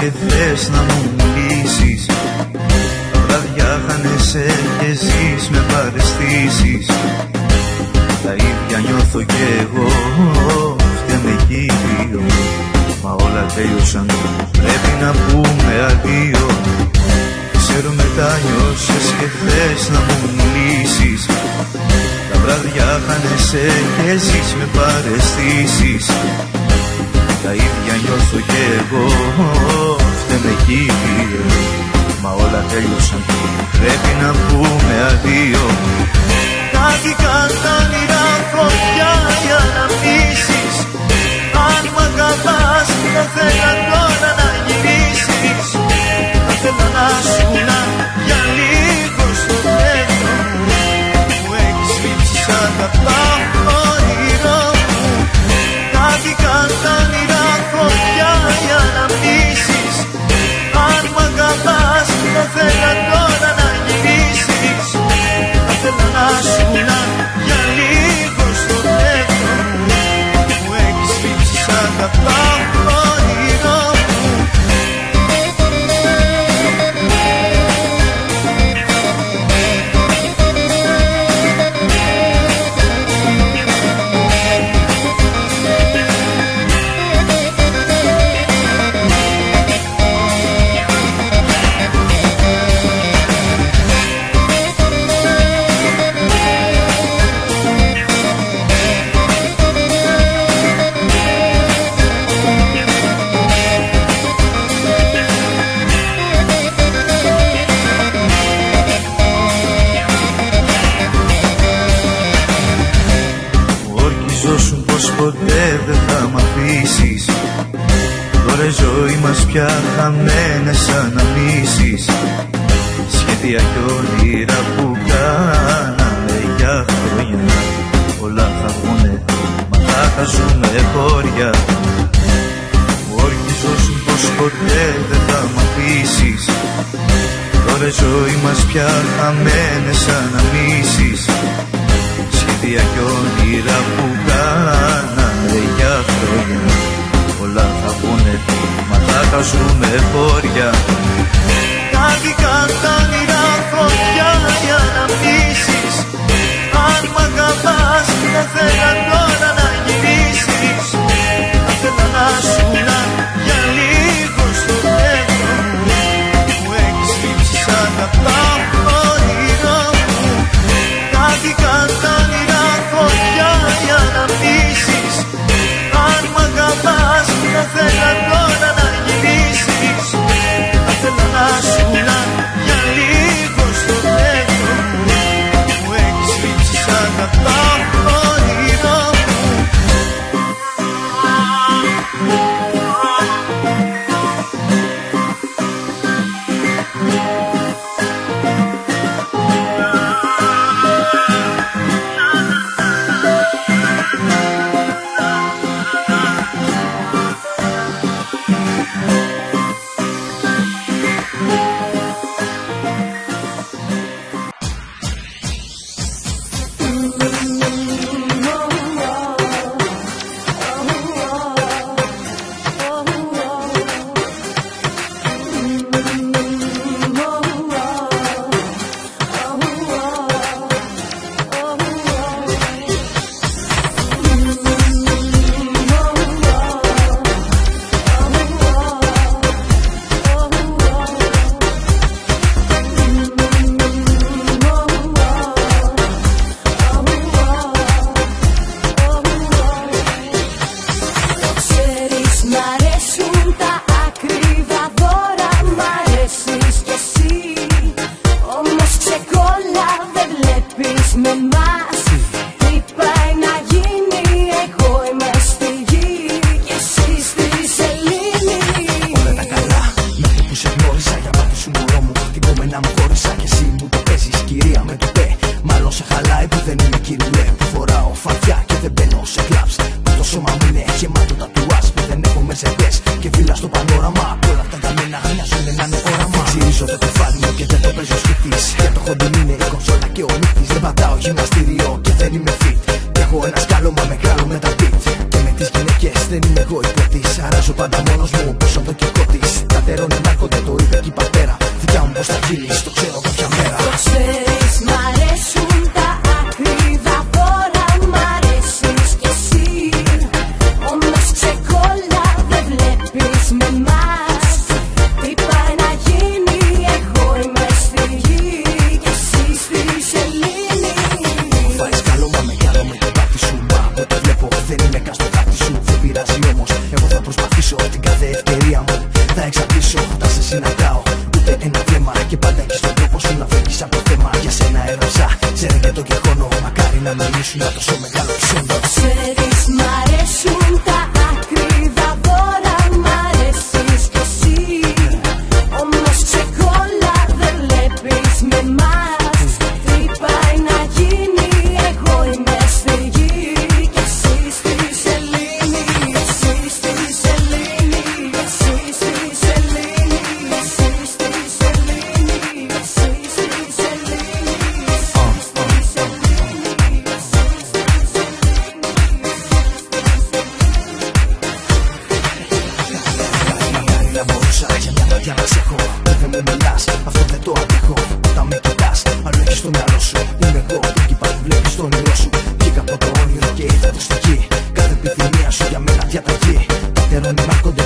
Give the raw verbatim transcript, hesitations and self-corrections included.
και θες να μου μιλήσεις. Τα βράδια χάνεσαι και ζεις με παραισθήσεις. Τα ίδια νιώθω κι εγώ, φταίμε κι οι δύο. Μα όλα τέλειωσαν, πρέπει να πούμε αδείο. Ξέρω μετά νιώσες και θες να μου μιλήσεις. Τα βράδια χάνεσαι και ζεις με παραισθήσεις. Τα ίδια νιώθω κι εγώ, φταίμε κι οι δύο. Μα όλα τέλειωσαν, πρέπει να πούμε αδείο. Κάθηκαν τα όνειρα φωτιά για να πείσεις. Αν μ' αγαπάς δεν θέλω τώρα να γυρίσεις. Θα θέλω να σουνά για λίγο στο τέλο μου. Μου έχεις λείψει σαν τα όνειρό μου. Κάθηκαν τα όνειρα φωτιά για να πείσεις. Αν μ' αγαπάς δεν θέλω τώρα να γυρίσεις. Θα θέλω να σουνά για λίγο στο τέλο μου. Μου έχεις λείψει σαν τα όνειρό μου. Ποτέ δεν θα μ' αφήσεις. Τώρα η ζωή μας πια χαμένες σαν να μίσεις. Σχέδια κι όνειρα που κάναμε για χρόνια, όλα θα βγουνε, μα θα τα ζούμε χώρια. Μου όρκιζόσουν πως ποτέ δεν θα μ' αφήσεις. Τώρα η ζωή μας πια χαμένες σαν να μίσεις. Σχέδια κι όνειρα που κάναμε για χρόνια, όλα θα βγουνε, μα θα τα ζούμε χώρια. Κάθηκαν τα όνειρα φωτιά για να πείσεις. Αν μ' αγαπάς δεν θέλω τώρα να γυρίσεις. Θα θέλω να σουνά για λίγο στο τέλο μου. Μου έχεις λείψει σαν τα όνειρό μου. Κάθηκαν τα όνειρα φωτιά για να πείσεις. Αν μ' αγαπάς δεν θέλω τώρα να γυρίσεις. Θα θέλω να σουνά για λίγο στο τέλο μου. Μου έχεις λείψει σαν τα όνειρό μου. γυμναστήριο και δεν είμαι fit. Έχω ένα σκάλωμα μεγάλο με τα beat. Και με τις γυναίκες, δεν είμαι εγώ υπότης. Αράζω πάντα μόνος μου, πόσο από το κικό της. Κατερώνει νάρκονται, το είπε και η πατέρα. Δικιά μου πως θα κύλεις, το ξέρω κάποια μέρα. Το ξέρεις, μ' αρέσουν τα ακρίδα δώρα. Μ' αρέσεις κι εσύ, όμως ξεκόλα δεν βλέπεις με μας. Τι πάει να γίνει, εγώ είμαι στη γη κι εσύ στη σελήνη. Βάζεις καλό, μα με καλό με την πάτη σου. Μα από το βλέπω, δεν είμαι καν στο χάρτη σου. Δεν πειράζει όμως, εγώ θα προσπαθήσω την κάθε ευκαιρία μου. Θα εξαρτήσω, θα σε συναντάω. Ούτε ένα βλέμμα και πάντα έχεις τον τρόπο σου να φύγεις από το θέμα. Για σένα έγραψα, ξέρε και το κεχώνω. Μακάρι να μην ήσουν τόσο μεγάλο ψώνο. Ξέρεις, μ' αρέσουν τα ακρίδα δώρα. Μ' αρέσεις κι εσύ, όμως ξεκόλα δεν βλέπεις με μας. Τι πάει να γίνει, εγώ είμαι στη γη κι εσύ στη σελήνη. Εσύ στη σελήνη, εσύ στη σελήνη, εσύ στη σελήνη, εσύ στη σελήνη. Δεν μπορούσα για μια βραδιά να ξέχω. Δεν μου μιλάς, αυτό δεν το αντέχω. Όταν με κοιτάς, άλλο έχεις στο μυαλό σου. Είμαι εγώ, την κύπα που βλέπεις στο όνειρό σου. Βγήκα από το όνειρο και ήρθα το στη γη. Κάθε επιθυμία σου για μένα διαταγή. Πατερώνει μάρκονται.